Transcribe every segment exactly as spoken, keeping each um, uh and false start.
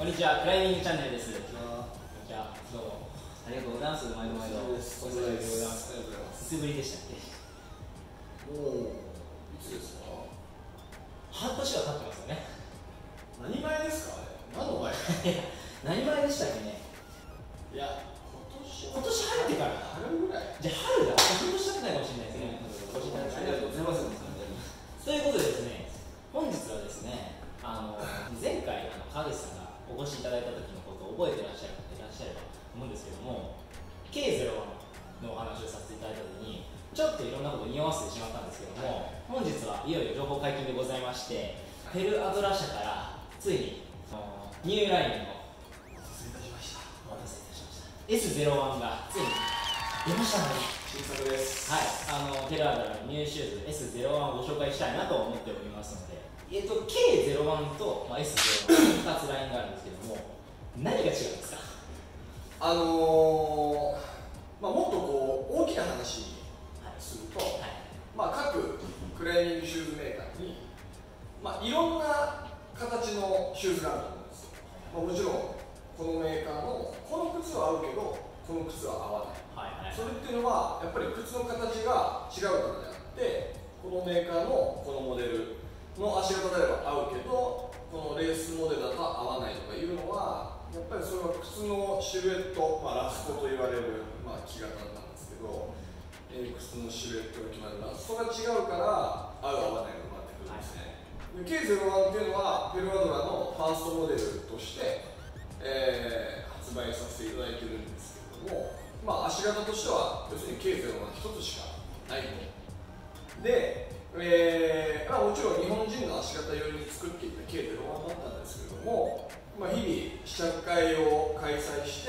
こんにちは、クライミングチャンネルです。こんにちは。どうも。ありがとうございます。毎度毎度。お久しぶりでございます。いつぶりでしたっけ？ もう、いつですか？ 半年は経ってますよね。 何前ですか？何の前？ 何前でしたっけね。 いや、今年今年入ってから。 春ぐらい。 じゃあ春だ。半年経ってないかもしれないですね。 ありがとうございます。 ということでですね、本日はですね、あの前回あの川口さんがお越しいただいた時のことを覚えてらっしゃる方いらっしゃればと思うんですけども、ケーゼロワン のお話をさせていただいた時にちょっといろんなことを匂わせてしまったんですけども、本日はいよいよ情報解禁でございまして、ペルアドラ社からついにニューラインのお待たせいたしました。 お待たせいたしました エスゼロワン がついに出ましたので、 新作です。 はい、あのペルアドラのニューシューズ エスゼロワン をご紹介したいなと思っておりますので、えっと ケーゼロワン と、まあ、エスゼロワン ふたつラインがあるんですけども、何が違うんですか？ あのー、まあもっとこう大きな話にすると、はいはい、まあ各クライミングシューズメーカーに、まあいろんな形のシューズがあると思うんですよ。まあ、もちろんこのメーカーのこの靴は合うけどこの靴は合わない。はいはい、それっていうのはやっぱり靴の形が違うからであって、このメーカーのこのモデルの足型であれば合うけどこのレースモデルだと合わないとかいうのはやっぱりそれは靴のシルエット、まあ、ラストと言われる、まあ、木型なんですけど、えー、靴のシルエットが決まるラストが違うから合う合わないが生まれてくるんですね。はい、ケーゼロワン っていうのはペルアドラのファーストモデルとして、えー、発売させていただいてるんですけども、まあ、足型としては要するに ケーゼロワン 一つしかないと。で、えーまあ、もちろん日本人の足型用に作っていた ケーゼロワン だったんですけども、まあ、日々試着会を開催して、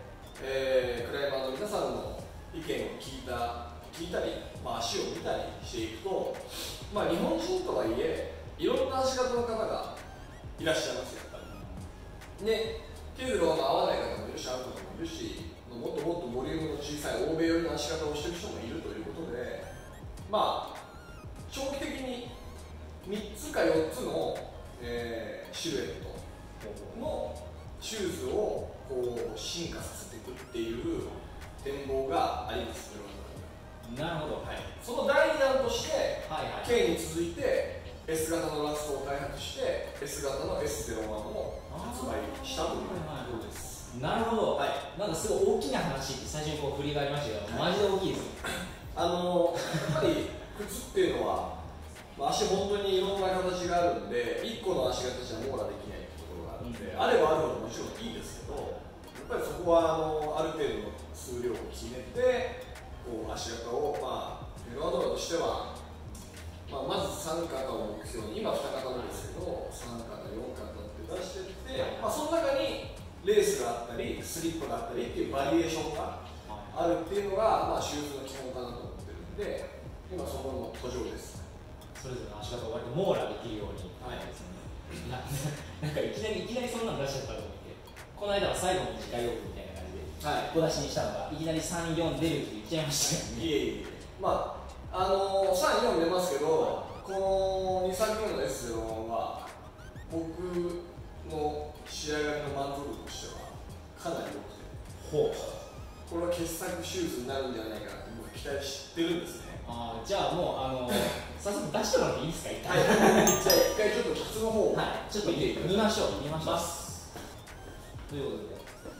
えー、クライマーの皆さんの意見を聞いた聞いたり、まあ、足を見たりしていくと、まあ、日本人とはいえいろんな足型の方がいらっしゃいますよ。で、ケーゼロワン が合わない方もいるし合う方もいるし、もっともっとボリュームの小さい欧米寄りの足型をしている人もいるということで、まあ長期的にみっつかよっつの、えー、シルエットのシューズをこう進化させていくっていう展望があります。 なるほど、はい、 その第二弾として、はいはい、K に続いて S 型のラストを開発して S 型の エスゼロワン を発売したということです。 なるほど、はい、なんかすごい大きな話って最初にこう振りがありましたけど、はい、マジで大きいです。あのやっぱり靴っていうのは、まあ、足本当にいろんな形があるんでいっこの足型じゃ網羅できないところがあるんで、うん、あればあるほどもちろんいいですけど、やっぱりそこはあのある程度の数量を決めてこう足型を、まあ、ペルアドラとしては、まあ、まずさん型を目標に今に型なんですけどさん型よん型って出していって、まあ、その中にレースがあったりスリップがあったりっていうバリエーションがあるっていうのが、まあ、シューズの基本かなと思ってるんで、今そこの途上です。 それぞれの足型を割と網羅できるように、はいですね、な, なんかいきなりいきなりそんなの出しちゃったと思って、この間は最後の次回用具みたいな感じで小出しにしたのが、いきなりさん、よん出るって言っちゃいましたよね。 いえいえ、まああのー、さん、よん出ますけど、このにさくめの エスゼロワン は僕の仕上がりの満足度としてはかなり良くて、ほう、これは傑作シューズになるんじゃないかなと僕期待してるんですね。 あ、じゃあもうあの早速出してもらっていいですか？一回、はい、じゃあ一回ちょっと靴の方を、 はい、ちょっと見ましょう見ましょうということで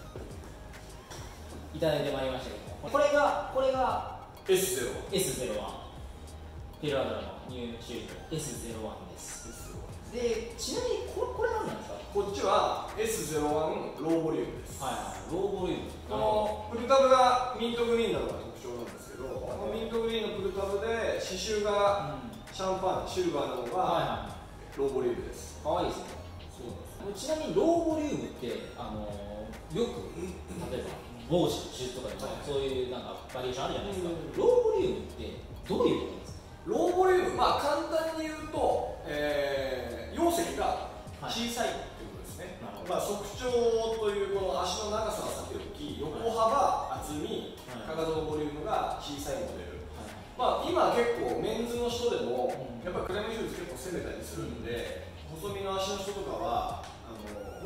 いただいてまいりましたけども、これがこれがエスゼロワンエスゼロワン ペルアドラのニューシューズ エスゼロワン です。で、ちなみにこれ、これ何なんですか？ こっちは エスゼロワン ローボリュームです。 はいはい、ローボリューム。 このプルタブがミントグリーンなのが特徴なんですけど、このミントグリーンのプルタブで刺繍がシャンパン、シルバーなのがローボリュームです。 かわいいですね。そうです。ちなみにローボリュームってあのよく例えば帽子のシューズとかでもそういうなんかバリエーションあるじゃないですか。ローボリュームってどういうことですか？ ローボリューム、まあ簡単に言うと、えー、容積が小さいっていうことですね。はい、まあ側長というこの足の長さはさておき、横幅、厚み、かかとのボリュームが小さいモデル。はい、まあ今結構メンズの人でも、うん、やっぱりクライムシューズ結構攻めたりするんで、うん、細身の足の人とかはあの、まあ、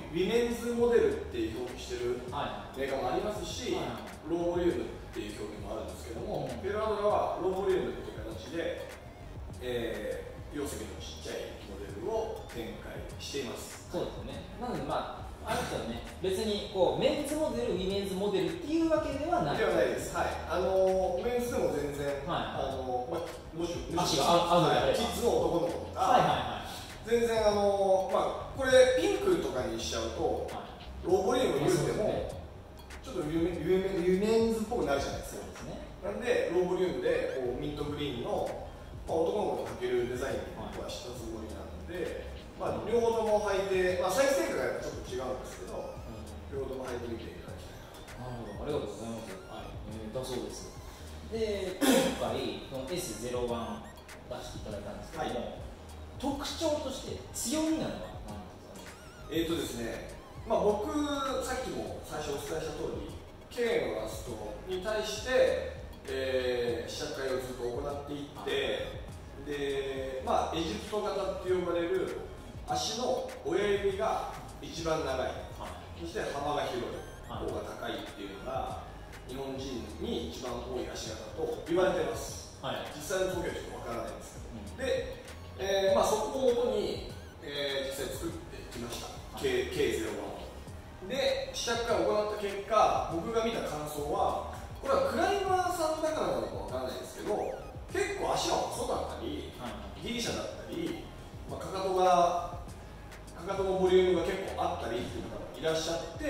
ウィメンズモデルって表記してるメーカーもありますし、はい、ローボリュームっていう表記もあるんですけども、うん、ペルアドラはローボリュームっていう形で、えー、容積のちっちゃいモデルを展開しています。 そうですね。なのでまああれですよね、別にこうメンズモデル、ウィメンズモデルっていうわけではないではないです。はい。あのメンズでも全然、はい、あのまあもし足が合うのであれば、 キッズの男の子とか、 はいはいはい、 全然あのまあこれピンクとかにしちゃうと、はい、ローボリュームを言うても、ちょっとウィメウィメンズっぽくなるじゃないですか。そうですね。なんでローボリュームでこうミントグリーンの、まあ、男の子が履けるデザインにはしたつもりなので、まあ両方とも履いて、まあサイズ展開がちょっと違うんですけど。両方とも履いてみていただきたいな。 なるほど、ありがとうございます。はい、えー、だそうです。で、今回この エスゼロワン 出していただいたんですけども、はい、特徴として強みなのは何ですかね。 えーとですね、まあ僕さっきも最初お伝えした通り、K のラストに対して、えー、試着会をずっと行っていって、で、まあエジプト型って呼ばれる足の親指が一番長い。そして幅が広い、方が高いっていうのが日本人に一番多い足型と言われてます、はい、実際の東京はちょっとわからないんですけど、うん、で、えーまあ、そこをもとに、えー、実際作ってきました、はい、ケーゼロワン をで、試着会を行った結果、僕が見た感想はこれはクライマーさんだからなのかわからないですけど、結構足が細かったり、はい、ギリシャだったり、まあ、かかとがかかとのボリュームが結構あったりっていうのがいらっしゃって、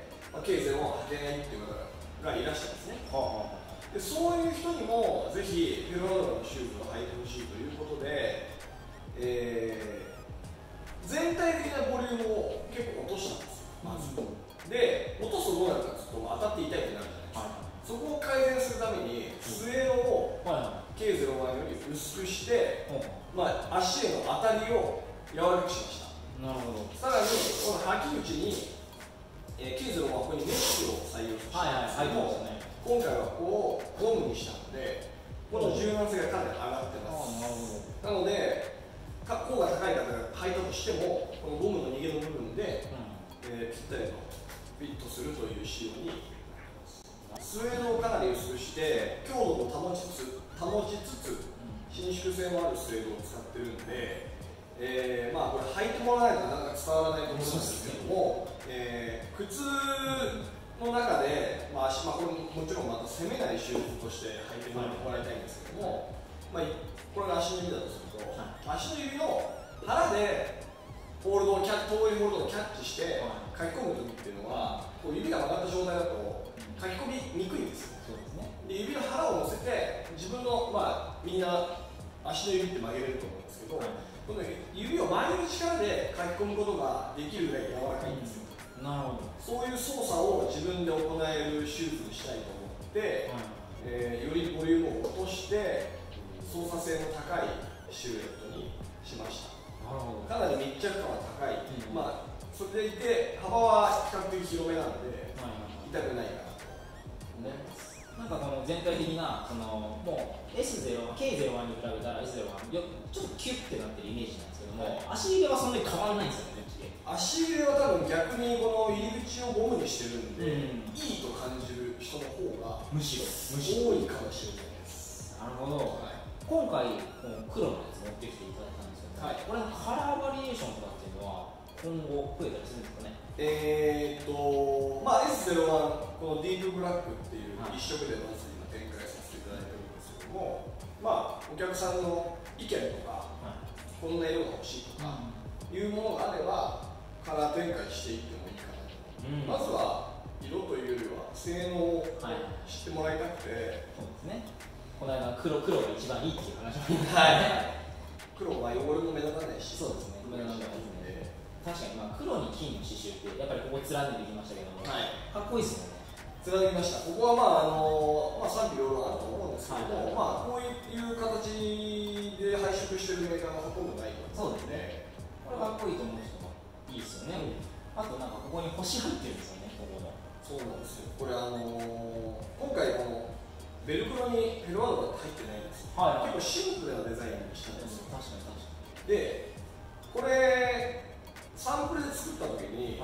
まあ、ケーゼロワンを履けないっていう方がいらっしゃるんですね、はあはあ、でそういう人にもぜひペルアドラのシューズを履いてほしいということで、えー、全体的なボリュームを結構落としたんですよ、まず、うん、で、落とすとどうなるかというと当たって痛いってなるじゃないですか、はい、そこを改善するためにスエロを ケーゼロワン より薄くして、まあ、足への当たりを柔らかくしました。 なるほど。 さらにこの履き口に、えー、ケーゼロワンはここにメッシュを採用したんですけども、はいはい、今回はここをゴムにしたので、この柔軟性がかなり上がってます。なので、甲が高い方が履いたとしても、このゴムの逃げの部分で、うん、えー、ぴったりとフィットするという仕様になります。スウェードをかなり薄くして、強度を保ちつつ、保ちつつ伸縮性もあるスウェードを使っているので、えー、まあこれ履いてもらわないとなかなか伝わらないと思うんですけども、えー、靴の中で、まあ足まあ、これもちろんまた攻めないシューズとして履いてもらいたいんですけども、まあ、これが足の指だとすると、足の指の腹でホールドをキャッ遠いホールドをキャッチして書き込む時っていうのは、こう指が曲がった状態だと書き込みにくいんですよ。そうですね。で、指の腹を乗せて自分の、まあみんな足の指って曲げれると思うんですけど、はい、この指を曲げる力で書き込むことができるぐらい柔らかいんですよ。なるほど。そういう操作を自分で行えるシューズにしたいと思って、はい、えー、よりボリュームを落として操作性の高いシルエットにしました。なるほど。かなり密着感は高い、うん、まあそれでいて幅は比較的広めなので、はい、痛くないかなと思います。 なんかこの全体的なそのもう エスゼロ、ケーゼロワン に比べたら エスゼロワン ちょっとキュッてなってるイメージなんですけども、はい、足入れはそんなに変わらないんですよね。 足入れは多分逆にこの入り口をゴムにしてるんで、うん、いいと感じる人の方がむしろ多いかもしれないです。 なるほど、はい、今回この黒のやつ持ってきていただいたんですけど、はい、これのカラーバリエーションとかっていうのは今後増えたりするんですかね。 えーっとまあ エスゼロワン このディープブラックっていう一色でまず今展開させていただいてるんですけども、まあお客さんの意見とか、はい、こんな色が欲しいとか、うん、いうものがあればカラー展開していってもいいかなと、うん、まずは色というよりは性能を知ってもらいたくて、 はい、そうですね。この間黒黒が一番いいっていう話もはい黒は汚れも目立たないし、 そうですね、目立たないので、確かにまあ黒に金の刺繍ってやっぱりここ貫いてきましたけども、はい、かっこいいですよね。 貫きました。ここはまああのまあ賛否両論あると思うんですけども、はい、まあこういう形で配色してるメーカーがほとんどないと思うので、 そうですね。これかっこいいと思う人がいいですよね。うん、あとなんかここに星入ってるんですよね、ここの。 そうなんですよ。これあのー、今回このベルクロにペルワードが入ってないんですよ。はいはい、結構シンプルなデザインにしたんですよ。確かに確かに。で、これサンプルで作った時に、はい、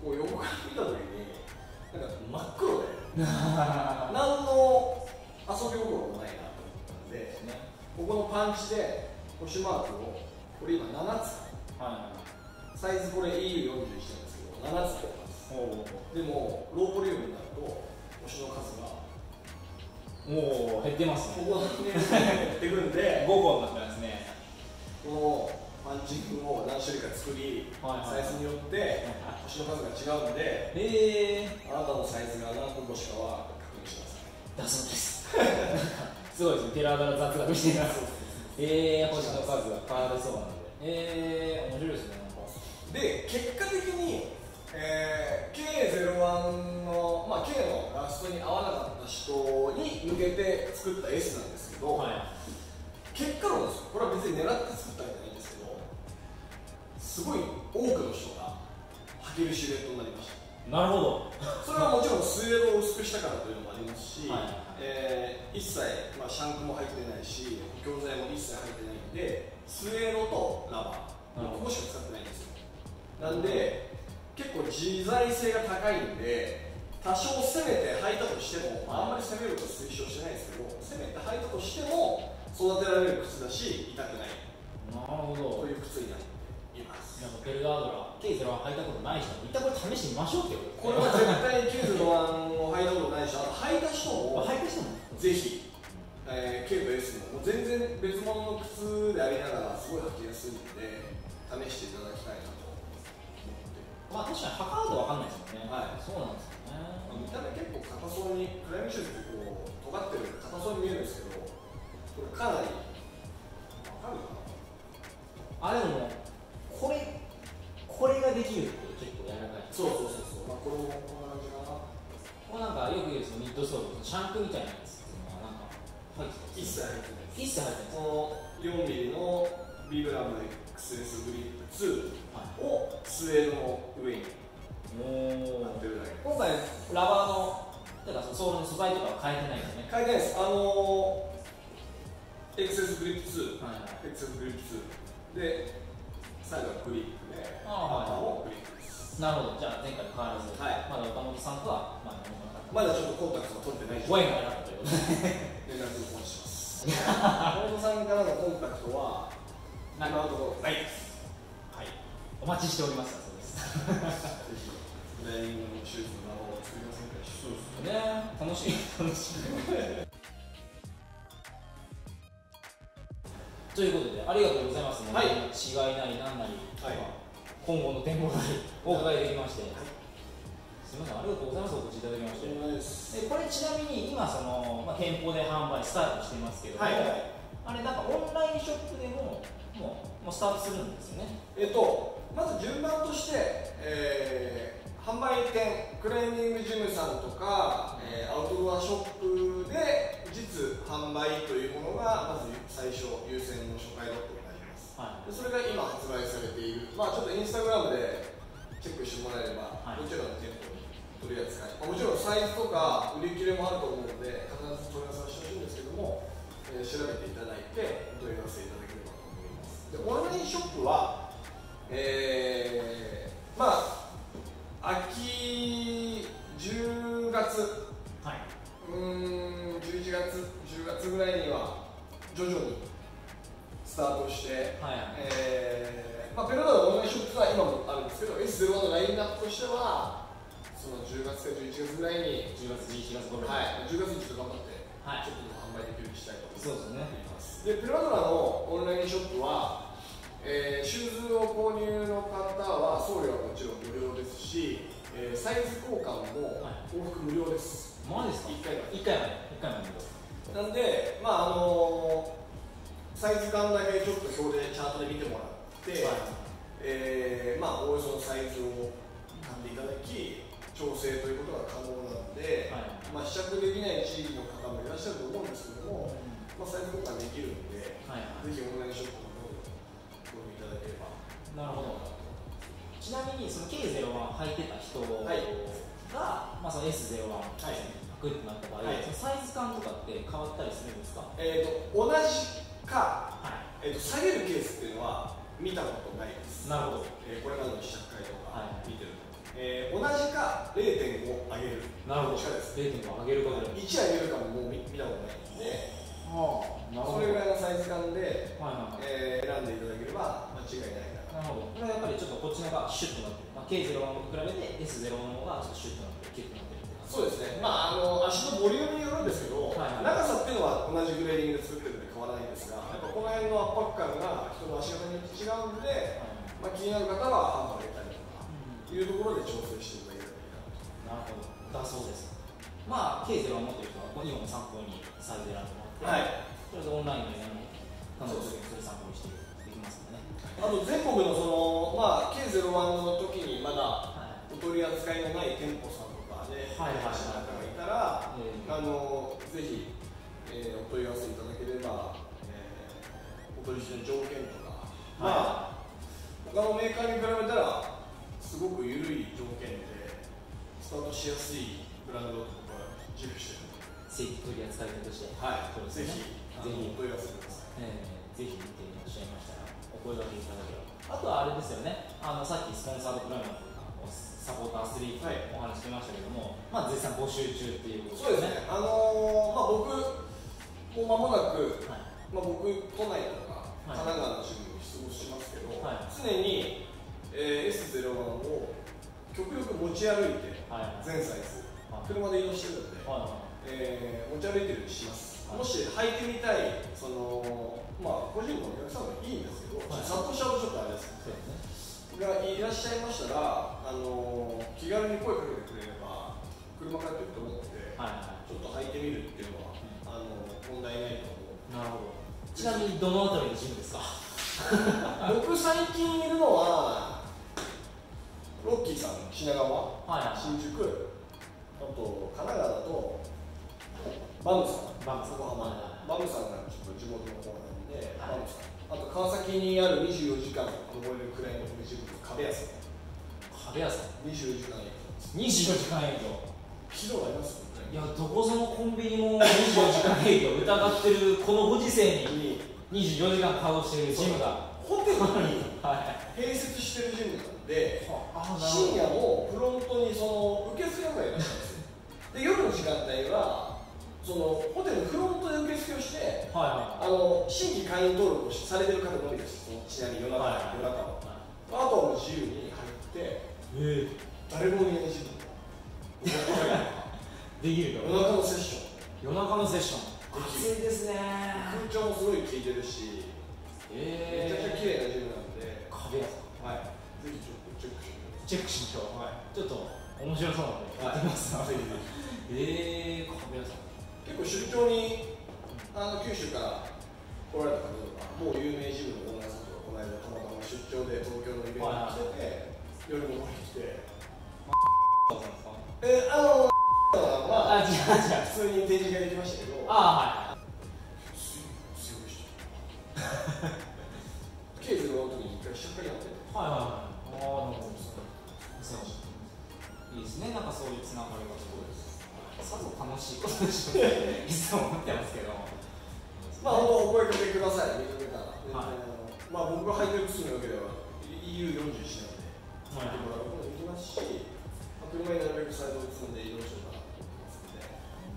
こう横から見たときになんか真っ黒で何の遊び心もないなと思ったんで、ね、ここのパンチで星マークをこれ今ななつ、はい、サイズこれ イーユーよんじゅういち なんですけどななつあります。でもローボリュームになると星の数がもう減ってますね。 ここの辺減ってくるんでごこになってますね。 このパンチングを何種類か作り、はいはい、サイズによって星の数が違うんで、えー、あなたのサイズが何個星かは確認してください。 だそうです。すごいですね、テラーダラ雑学しています。えー、星の数が変わるそうなので、えー、面白いですね。なんかで、結果的に、えー、ケーゼロワン の、まあ、K のラストに合わなかった人に向けて作った S なんですけど、はい、結果論ですよ、これは別に狙って作ったわけじゃないんですけど、すごい多くの人が履けるシルエットになりました。 なるほど。 それはもちろんスウェードを薄くしたからというのもありますし、はい、えー、一切、まあ、シャンクも入ってないし、補強材も一切入ってないんで、スウェードとラバー、ここしか使ってないんですよ。なんで、結構自在性が高いんで、多少攻めて履いたとしても、あんまり攻めること推奨してないですけど、攻めて履いたとしても、育てられる靴だし、痛くない。 なるほど。 という靴になっています。 なんかベルガードラ、ケーゼロワン履いたことない人も、一旦これ試してみましょうってこと。これは絶対ケーゼロワンを履いたことないし、あと履いた人も、 履いた人もぜひ、えー、K と S も、もう全然別物の靴でありながら、すごい履きやすいので、試していただきたいなと思って。 まあ確かに履かないと分かんないですよね。はい、そうなんですよね。 見た目結構硬そうに、クライミングシューズってこう尖ってるんで硬そうに見えるんですけど、これかなり分かるかな。 あ、でもこれこれができるって結構柔らかい。 そうそうそうそう。まあこれもこんな感じかな。 これなんかよく言うミッドソール、シャンクみたいなやつっていうのはなんか入ってた。 一切入ってない。 一切入ってない。 このよんミリのビブラム エックスエス グリップツーをスウェードの上になってるだけ。 今回ラバーのだからソールの素材とかは変えてないですね。 変えてないです。あのー、エックスエス グリップツー、はいはい、エックスエス グリップツーで最後はグリップで、あ、はい、もグリップです。 なるほど。じゃあ前回と変わらず、はい、まだ岡本さんとはまだまだちょっとコンタクトが取ってないご縁がなかったということで連絡をお待ちします。岡本さんからのコンタクトは今のところないです。 はい、お待ちしております。そうです。 ぜひクライミングのシューズの生を作りませんか。 そうですね。楽しい楽しい。ということでありがとうございます。はい、違いなり何なり、はい、今後の展望なりお伺いできまして、はい、すみません、ありがとうございます。お越しいただきまして。でこれちなみに今その、まあ、店舗で販売スタートしてますけども、はいはい、あれなんかオンラインショップでももうもうスタートするんですよね。 えっとまず順番として、えー、販売店クライミングジムさんとか、えー、アウトドアショップで実販売というものがまず最初優先の初回ロットになります。はい、でそれが今発売されている、まあちょっとインスタグラムでチェックしてもらえれば、はい、どちらの店舗に取り扱い、もちろんサイズとか売り切れもあると思うので必ず問い合わせはしてほしいんですけども、えー、調べていただいてお問い合わせいただければと思います。でオンラインショップは、えー、まあ秋じゅうがつ、はい、うーんじゅういちがつじゅうがつぐらいには徐々にスタートして、はい、えーまあ、ペロダのオンラインショップは今もあるんですけど エスゼロワン のラインナップとしてはそのじゅうがつかじゅういちがつぐらいにじゅうがつじゅういちがつ頃、 はい、じゅうがつにちょっと頑張って、はい、ちょっと販売できるようにしたいと思います。 そうですね。 でペロダのオンラインショップは、えー、シューズを購入の方は送料はもちろん無料ですし、えー、サイズ交換も往復無料です。 マジですか？いっかいまでいっかいまでいっかいまでなんで、まああのー、サイズ感だけちょっと表でチャートで見てもらって、はい、えー、まあおおよそのサイズを買っていただき調整ということが可能なので、はい、まあ試着できない地域の方もいらっしゃると思うんですけども、うん、まあ、サイズ交換できるので、はいはい、ぜひオンラインショップの方で購入いただければ。 なるほど。ちなみにその ケーゼロワン 履いてた人が、はい、まあ、その エスゼロワン 履くってなった場合、はい、そのサイズ感とかって変わったりするんですか？ えーと、同じか、はい、えーと、下げるケースっていうのは見たことないです。 なるほど。 えー、これまでの試着会とか見てると思いまえー、同じか れいてんご 上げる。 なるほど。 です。 れいてんご 上げることでいち上げるかももう 見, 見たことないんで、 はあ、なるほど。 それぐらいのサイズ感で、 はいはいはい、 えー、選んでいただければ間違いないかな。 なるほど。やっぱりちょっとこっちのがシュッとなってる、まあ、ケーゼロワン に比べて エスゼロワン の方がちょっとシュッとなってる、キュッとなってるって感じ。 そうですね、まあ、あの足のボリュームによるんですけど、はいはい、長さっていうのは同じグレーディングで作ってるので変わらないんですが、やっぱこの辺の圧迫感が人の足型によって違うので、はい、まあ、気になる方はハンマー上げたりとか、うん、いうところで調整していただければいいかなと。 なるほど、だそうです。まあ ケーゼロワン 持ってる人は今も参考にサイズ選んでもらって、はい、とりあえずオンラインでやるの彼女にそれ参考にしてできますのでね。 あと全国のその、まあ、ケーゼロワン の時にまだお取り扱いのない店舗さんとかで方がいたら、あのぜひ、えー、お問い合わせいただければ、えー、お取引の条件とか、はい、まあ他のメーカーに比べたらすごく緩い条件でスタートしやすいブランドとか準備してるので、 正規取り扱いとして、 はい、ぜひぜひお問い合わせください。 えー、ぜひ見ていらっしゃいましたらお声掛けいただければ。あとはあれですよね、あのさっきスポンサードクライマーというかサポーターアスリートお話してましたけども、はい、まあ絶賛募集中っていうことですね。 そうですね、あのー、まあ僕もう間もなく、はい、まあ僕都内とか神奈川のジムに出没しますけど、はい、常に、えー、エスゼロワン を極力持ち歩いて、はい、全サイズ、はい、車で移動してるので、はい、えー、持ち歩いてるようにします。もし履いてみたい、そのまあ個人のお客さんはいいんですけど、はい、殺到しちゃうとちょっとあれですね、がいらっしゃいましたら、あのー、気軽に声かけてくれれば車からピュッと持って、はい、ちょっと履いてみるっていうのは、うん、あの問題ないと思う。なるほど。 ちなみにどのあたりのジムですか？ 僕最近いるのはロッキーさん、品川、はいはい、新宿、あと神奈川だとバムさん、バム横浜の、バムさんがちょっと地元の方なんで、はい、バムさん、あと川崎にあるにじゅうよじかん登れるくらいのジム、壁屋さん。 壁屋さんにじゅうよじかん営業。 にじゅうよじかん営業。聞いたことあります？ いや、どこぞのコンビニもにじゅうよじかん営業疑ってるこのご時世ににじゅうよじかん稼働しているジムがホテルに併設してるジムなんで、深夜もフロントにその受付がいらっしゃるんですよ。で、夜の時間帯はそのホテルのフロントで受付をして、はいはい、あの新規会員登録をされてる方のみです。ちなみに夜中、はいはい、夜中は、はい、あとはもう自由に入って、えー、誰もいないジムできるか夜中のセッション夜中のセッション暑いですね。 空調もすごい効いてるし、えー、めちゃくちゃ綺麗なジムなんで、 壁屋さん、 はい、ぜひちょっとチェックしてみてチェックしましょう、はい、ちょっと面白そうなのでやってみます、はい、えー、壁屋さん結構出張にあの九州から来られた方とか、もう有名ジムのオーナーさんとかこの間たまたま出張で東京のイベントに来てて、夜も来ててえー、あのは、あ、違う違う、普通に展示会できましたけど、ああ、はい、すすごい人ケーゼロワンの時に一回しっかりやって、 はいはいはい、ああ、なるほど、いいですね、なんかそういうつながりがすごいです。さぞ楽しいことでしょうね、いつも思ってますけど、 まあ、本当お声かけください、認めたら、はい、まあ僕が履いてる靴のわけでは イーユーよんじゅういち なので、履いてもらうこともできますし、車になるべくサイドを積んで移動してもらうこともできますので、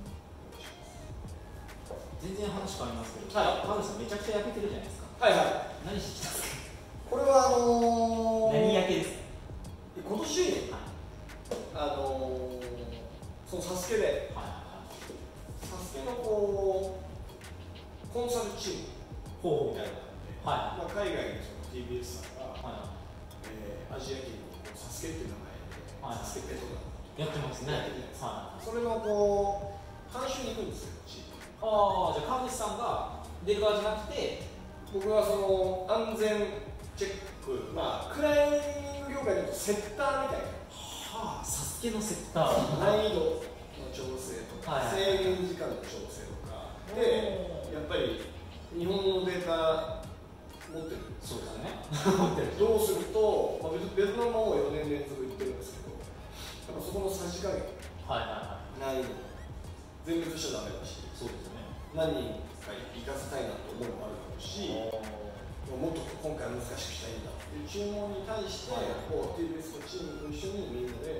全然話変わりますけど、はい、川口さんめちゃくちゃ焼けてるじゃないですか。 はいはい。 何してきたんですか。 これはあのー、 何焼けですか。 今年、はい、あのー、そのサスケで、はいはいはい、サスケのこうコンサルチームみたいなので、はい、まあ、海外のその ティービーエス さんが、はい、えー、アジア圏にサスケっていう名前で、はい、サスケペットだやってますね。 はい、それのこう監修に行くんですよ。 ああ、じゃあ川口さんが出る側じゃなくて、 僕はその安全チェック、まあクライミング業界でいうとセッターみたいな、 はあ、サスケのセッター、 難易度の調整とか、はい、制限時間の調整とかで、やっぱり日本のデータ持ってる。 そうですね。 どうすると、まあ、ベトナムもよねん連続行ってるんですけど、やっぱそこのさじ加減、はいはいはい、難易度全滅しちゃダメだし、そうですね、何人か行かせたいなと思うのもあるだろうし、もっと今回難しくしたいんだっていう注文に対して、こう ティービーエス のチームと一緒にみんなで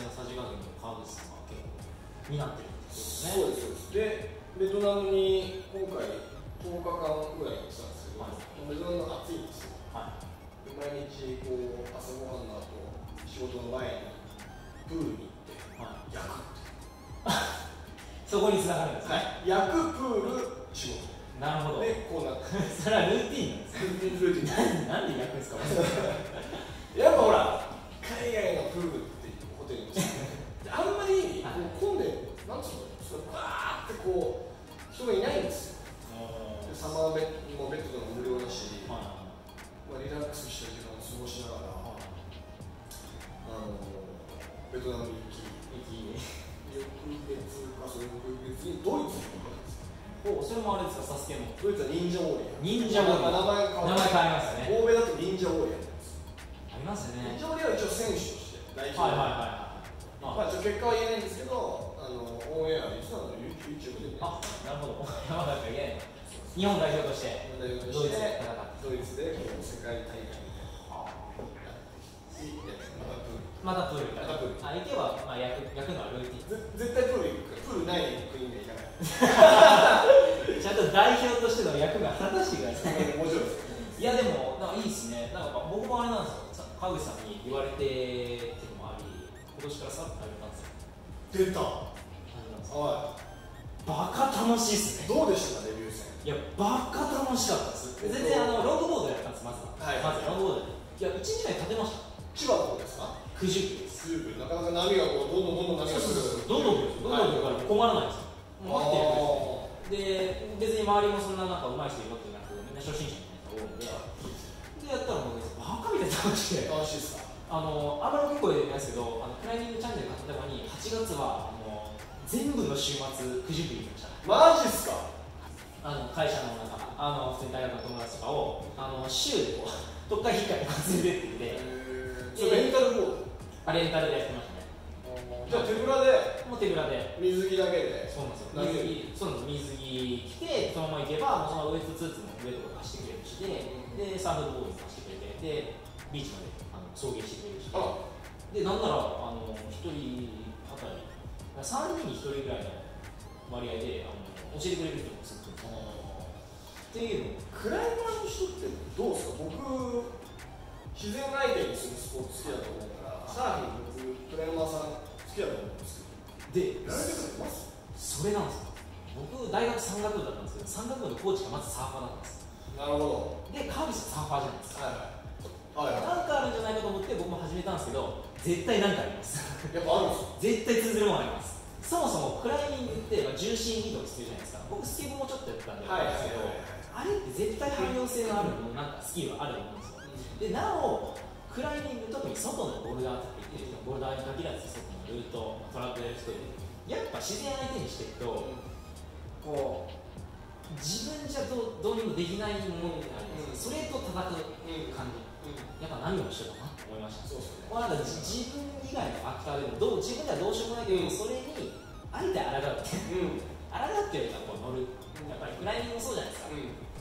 のさじ加減を川口さんが結構担ってるんですよね。そうですそうです。でベトナムに今回とおかかんぐらい行ってたんですけど、はい、ベトナム暑いんですよ、はい、毎日こう朝ごはんの後仕事の前にプールに行って、はい、焼くってそこに繋がるんですね、 はい、焼くプール仕事。 なるほど。 でこうなってそれはルーティーンなんですか？ ルーティーンなんで焼くんですか？ やっぱほら海外のプールっていうホテルですねあんまりこう混んでなんつうのそれバーってこう人がいないんですよ。でサマーベッドもベッドとか無料だし、はい、まあ、リラックスした時間を過ごしながら、はい、あのベトナムに行き翌月かその翌月にドイツに行ったんですよ。 おそれもあれですか、サスケのドイツは忍者ウォリアー。 忍者ウォリアー。名前変わりますね。 欧米だと忍者ウォリアーなんです。 ありますね。 忍者ウォリアーは一応選手として代表。 はいはいはいはい。まあちょっと結果は言えないんですけど、あのオンエアいつなの YouTube で見てます。あ、なるほど。山田が言えない。日本代表として。 日本代表として。ドイツで世界大会みたいな。 またプールまたプールあ、行けば、まあ、焼く焼くのはルーティン。 絶対プール行くから、プールない国には行かないちゃんと代表としての役が果たしてください。 面白いです。 いやでもなんかいいですね。なんか僕もあれなんですよ。川口さんに言われてっていうのもあり、今年からサッカー始めたんですよ。 出た。はい。 バカ楽しいっすね。 どうでしたかデビュー戦。 いやバカ楽しかったです。全然あのロングボードやったんですまず。はい。まずロングボードで。いや一日目立てました。 千葉の方ですか？ 九十九です。 なかなか波がこうどんどんどんどん波が来る。 どんどん来る。どんどん来るから困らないですよ。待ってるで、別に周りもそんななんか上手い人いるわけじゃなく、みんな初心者みたいな人が多いんで、でやったらもうバカみたいな楽しくて。 楽しいですか？ あのあんまり大きい声で言えないですけど、あのクライミングチャンネル買ったのにはちがつはあの全部の週末九十九行きました。 マジっすか？ あの会社の中あの普通に大学の友達とかをあの週でこうどっか引っかけ連れてってきて、 それレンタルボード？ あ、レンタルでやってましたね。 じゃあ手ぶらで？ もう手ぶらで水着だけで？ そうなんですよ。水着、そうなんです。水着着てそのまま行けば、もうそのウエストスーツも上とか貸してくれるしで、でサーフボード貸してくれて、でビーチまであの送迎してくれるしで、でなんならあのひとりあたりさんにんにひとりぐらいの割合であの教えてくれる人もするっていうの。 クライマーの人ってどうですか？僕自然相手にするスポーツ好きだと思うから、サーフィン僕クライマーさん好きだと思うんですけど、でやられてる人います？ それなんですよ。僕大学山岳部だったんですけど、山岳部のコーチがまずサーファーだったんです。 なるほど。 で川口さんサーファーじゃないですか。 はいはい、 なんかあるんじゃないかと思って僕も始めたんですけど、絶対なんかあります。 やっぱあるんです絶対通ずるものあります。そもそもクライミングって、まあ、重心移動必要じゃないですか。僕スケボーもちょっとやってたんであるんですけど、あれって絶対汎用性のあるもの、なんかスキルがあると思うんですよ。でなおクライミング、特に外のボルダーとか行ってる人、ボルダーに限らず外のルートトラックやる人でやっぱ自然相手にしていくと、こう自分じゃど う, どうにもできないものってあるんですよ、うん、それと戦う感じ、うん、やっぱ何をしようかなって思いました。そうですね。これなんか自分以外のファクターでもどう自分ではどうしようもないけど、うん、それにあえて抗うって、うん、抗っていうかこう乗る、やっぱりクライミングもそうじゃないですか、うん、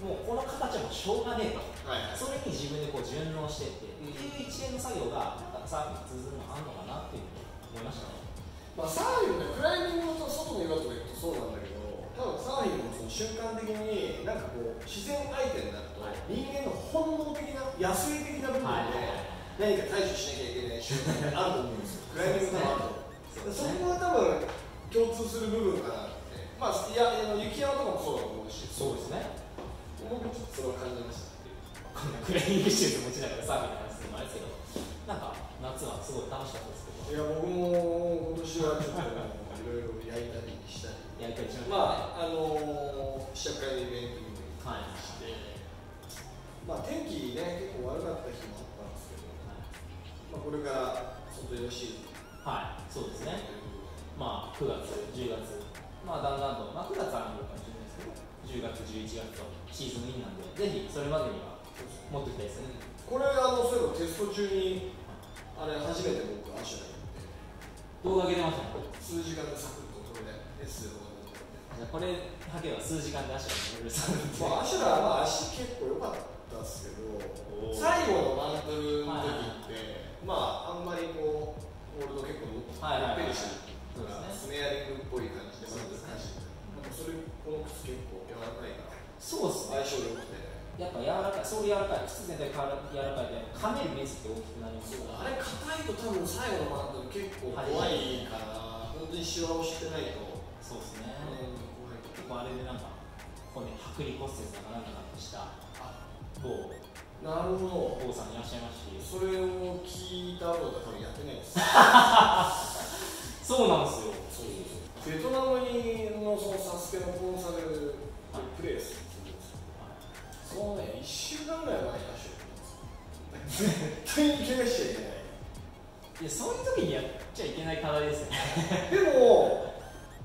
もうこの形はもうしょうがねえと、はいはい、それに自分でこう順応していって、うん、っていう一連の作業がなんかサーフィンに通ずるのあるのかなっていうふうに思いましたね。 まあ、サーフィンね、クライミングの外の岩とか行くとそうなんだけど、多分サーフィンもその瞬間的になんかこう自然相手になると、はい、人間の本能的な野生的な部分で何か対処しなきゃいけない瞬間があると思うんですよ。クライミングもあると、そこは多分共通する部分かなって。まあいやあの雪山とかもそうだと思うし、 そうですね。 僕もちょっとそれを感じました。 クライミングシューズ持ちながらサーフィンの話するのもあれですけど、なんか夏はすごい楽しかったですけど。 いや僕も今年はちょっといろいろ焼いたりしたり。 やりたりしまああのー、試写会のイベントにも行って、はい、まあ天気ね結構悪かった日もあったんですけど、はい、まあこれから外洋シーズン、 はいそうですね。まあくがつじゅうがつ、まあだんだんと、まあくがつはあるのかもしれないですけど、じゅうがつじゅういちがつとシーズンインなんで、ぜひそれまでには持っておきたいですね。 これあのそういえばテスト中にあれ初めて僕アシュラに行って動画上げてましたね。 数時間でサクッとこれで S でこれはけは数時間でアシュラに乗れるさ。 まあアシュラは足結構良かったですけど、最後のマントルの時って、はい、まああんまりこうホールド結構のっぺりしてるからスネアリングっぽい感じでまず難しい。なんかそれこの靴結構柔らかいからそうですね、 相性良くてやっぱ柔らかい、ソール柔らかい、靴全体柔らかいで噛める面積大きくなります。 あれ硬いと多分最後のマウント結構怖いから本当にシワをしてないと。 そうですね、結構あれでなんかここね剥離骨折がなんかなってした某なるほど某さんいらっしゃいますし、 それを聞いた後だ多分やってないですそうなんですよ。 そうそうそうベトナムにのそのサスケのコンサルプレイするんですよ。そのねいっしゅうかんぐらい前に出してるんですよ。絶対に怪我しちゃいけない。 いやそういう時にやっちゃいけない課題ですよね。 でも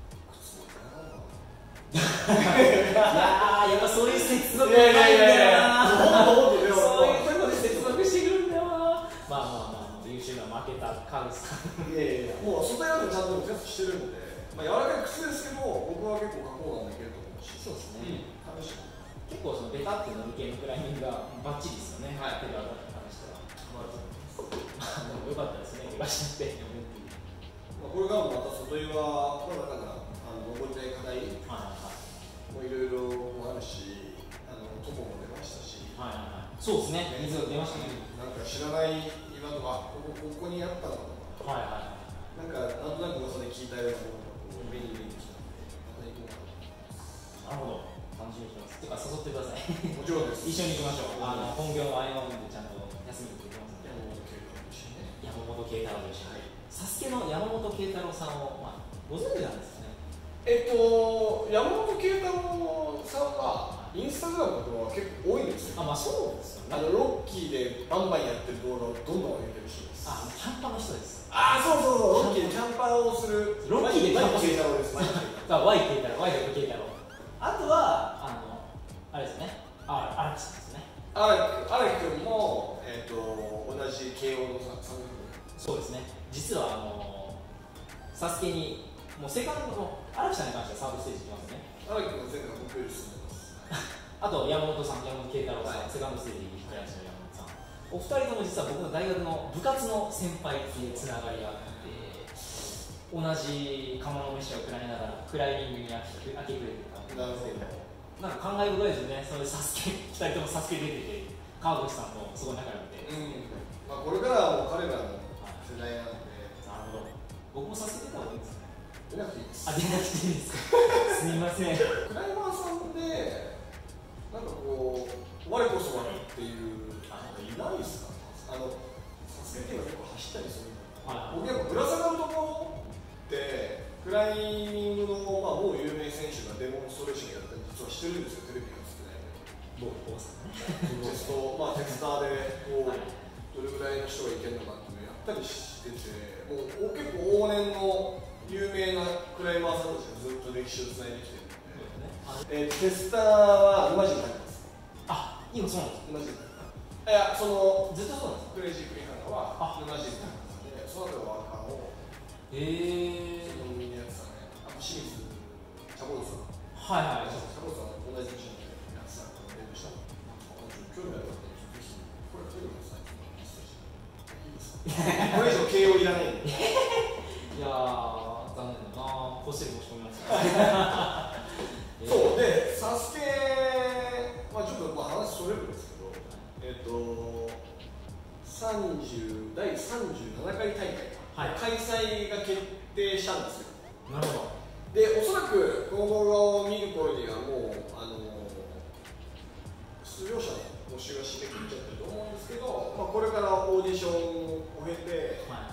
いやーやっぱそういう接続がないんだよな。そういうとこで接続してくるんだよな。まあまあまあ優秀な負けたカウスさん。 いやいやもう素材はちゃんとテストしてるんで、まあ、柔らかい靴ですけど僕は結構加工なんでいけると思うし。 そうですね、 うん、試し結構そのベタって乗る系のクライミングがバッチリですよね。 はい。 手が当たった話したら。よかったですね、怪我しなくて。 まあこれからもまた外岩はまだまだあの登りたい課題もいろいろあるし、あのトコも出ましたし、 はいはいはい、そうですね、水が出ましたね。 なんか知らない岩とか、ここここにあったのとか、 はいはい、 なんかなんとなく噂で聞いたようなものが目に見えてきたので、また行こうかな。 なるほど、楽しみにしてます。てか誘ってください。 もちろんです。 一緒に行きましょう。あの本業の合間でちゃんと休みに行ってきますので。山本慶太郎と一緒に。サスケの山本慶太郎さんを、まあ、ご存知なんですかね。 えっと山本慶太郎さんはインスタグラムとかは結構多いんですよ。 あ、まあそうですよね。 あのロッキーでバンバンやってる動画をどんどん上げてる人です。 あ、キャンパーの人です。 あ、そうそうそう、ロッキーでキャンパーをするロッキーでキャンパー慶太郎です。 ワイ慶太郎、ワイ慶太郎。あとはあのあれですね。あ、荒木さんですね。 荒木君もえっと同じ慶応のさん部。 そうですね。実はあのサスケにもうセカンドの荒木さんに関してはサードステージ行きますね。 荒木君は前回僕より進んでます。 あと山本さん、山本慶太郎さん、はい、セカンドステージに行ってらっしゃる山本さん。お二人とも実は僕の大学の部活の先輩っていうつながりがあって、同じ釜の飯を食らいながらクライミングに明け暮れてる感じなんですけど、なんか感慨深いですよね。それサスケふたりともサスケ出てて、川口さんとすごい仲良くて、 うん、まあ、これからはもう彼らの世代なんで、 はい、なるほど。僕もサスケ出た方がいいんですかね。 出なくていいです。 あ、出なくていいですか。すみません。 クライマーさんでなんかこう我こそはっていうなんかいないですか。あのサスケっていうのは結構走ったりするの、はい、僕やっぱぶら下がるところってクライミングの、まあ、某有名選手がデモンストレーションやったり実はしてるんですよ。テレビが少ないけど某さんねテスト、まあ、テスターでこう、はい、どれぐらいの人がいけるのかっていうのをやったりしてて、もう結構往年の有名なクライマーさんたちがずっと歴史をつないできてるので、えー、テスターは沼地に入ってます。 あ、今そうなんですか。 沼地にいや、そのずっとそうなんですか。 クレイジークリハナは沼地に入ってますので、その後はワーカーをへえー、 そのみんなやってたね。あと清水チャボルさん、 はいはい、 チャボルさん同じ事務所でやってたのでデビューしたので、興味ある方はぜひこれ撮ってください。いいですか。これ以上形容いらないんで。 いやー、残念だな。こっそり申し込みました。 そうで、サスケ、まあ、ちょっとまあ話それるんですけど、えっと、さんじゅうだいさんじゅうななかい大会、はい、開催が決定したんですよ。 なるほど。 で、おそらくこの動画を見る頃にはもう、あの出場者の募集が締め切っちゃってると思うんですけど、まあ、これからオーディションを経て、はい、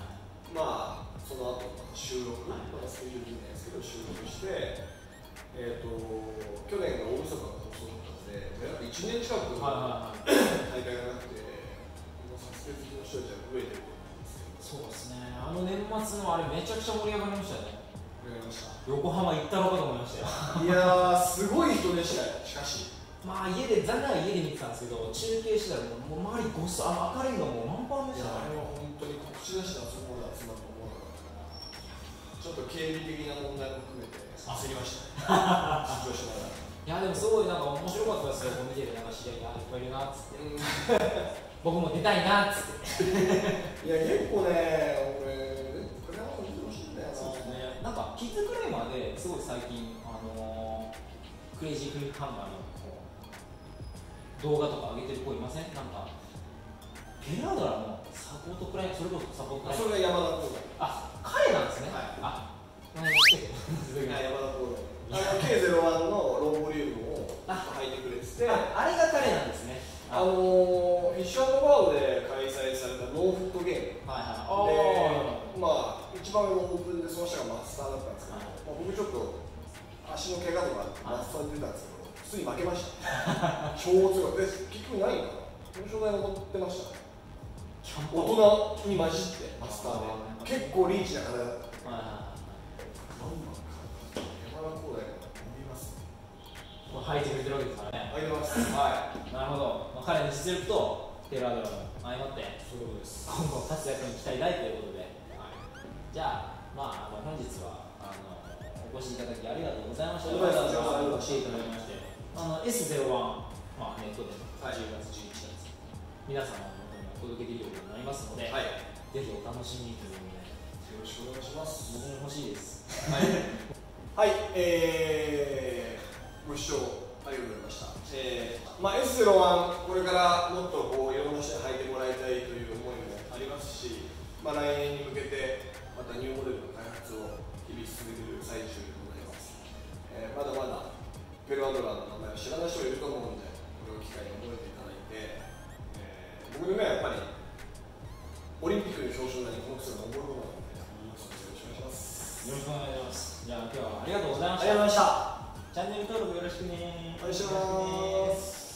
まあ、その後収録、はい、まだスケジュール見ないですけど、収録して、えー、と去年が大晦日の放送だったので、約いちねん近く大会がなくて、サスケ好きの人たちは増えてると思うんですけど。 そうですね、あの年末のあれ、めちゃくちゃ盛り上がりましたね。 盛り上がりました。横浜行ったのかと思いましたよ。 いやー、すごい人でしたよ、しかし。 まあ、家で、残念な家で見てたんですけど、中継してたら、もう周りごっそ、あの明るいのもう満帆でしたね。 あれは本当に告知出してあそこまで集まると思わなかったから、ちょっと警備的な問題も含めて焦りましたね。出場しながら。 いやでもすごいなんか面白かったですよ。見ててなんか知り合いがいっぱいいるなっつって、うん、僕も出たいなっつって。 いや結構ね、俺出キッズクライマーですごい最近、あのー、クレイジークリックハンマーの動画とか上げてる子いません？なんかペラドラのサポートクライマー、それこそサポートクライマー、 それが山田光大。 あ、彼なんですね。 はい、 あ、うん、知ってる山田光大、ケーゼロワン のロンボリュームを履いてくれてて、 あ、あれが彼なんですね。 あのー、フィッシュ&バウで開催されたノーフットゲーム、 はいはい、 で、まあ、一番上のオープンでその人がマスターだったんですけど、はい、まあ、僕ちょっと足の怪我とかマスターで出たんですけど、普通に負けました。超強い。で、結局ないのかな、表彰台残ってましたね。大人に混じってマスターで。結構リーチな方だった。山田光大が見ますね。 これ履いてくれてるわけですからね。 履いてます。はい。 なるほど。まあ、彼の実力とテラドラも相まって、 そういうことです。 今後活躍に期待大ということで、はい、じゃあ、まあ、あの本日はあのお越しいただきありがとうございました。 ありがとうございました。 教えていただきまして、あの エスゼロワン、まあ、ネットでじゅうがつじゅういちにちです。皆様の元にお届けできるようになりますので、はい、ぜひお楽しみにということで、 よろしくお願いします。 僕も欲しいです。 はい、はい、えー、ご視聴ありがとうございました。えーまあ、エスゼロワン、これからもっとこういろんな人に履いてもらいたいという思いもありますし、まあ、来年に向けてまたニューモデルの開発を日々進めている最中でございます。えー、まだまだペルアドラーの名前を知らない人がいると思うので、これを機会に覚えていただいて、えー、僕の目はやっぱりオリンピックの表彰台にこの人が登るものなので、よろしくお願いします。 よろしくお願いします。じゃあ今日はありがとうございました。 ありがとうございました。 チャンネル登録よろしくね。 お願いします。